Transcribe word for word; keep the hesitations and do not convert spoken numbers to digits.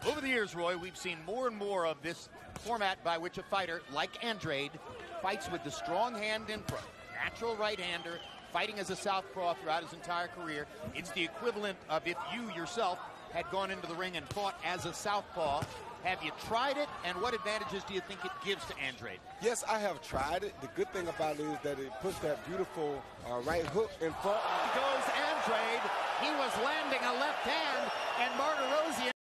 Over the years, Roy, we've seen more and more of this format by which a fighter like Andrade fights with the strong hand in front. Natural right-hander, fighting as a southpaw throughout his entire career. It's the equivalent of if you yourself had gone into the ring and fought as a southpaw. Have you tried it, and what advantages do you think it gives to Andrade? Yes, I have tried it. The good thing about it is that it puts that beautiful uh, right hook in front. Goes Andrade. He was landing a left hand, and Martirosyan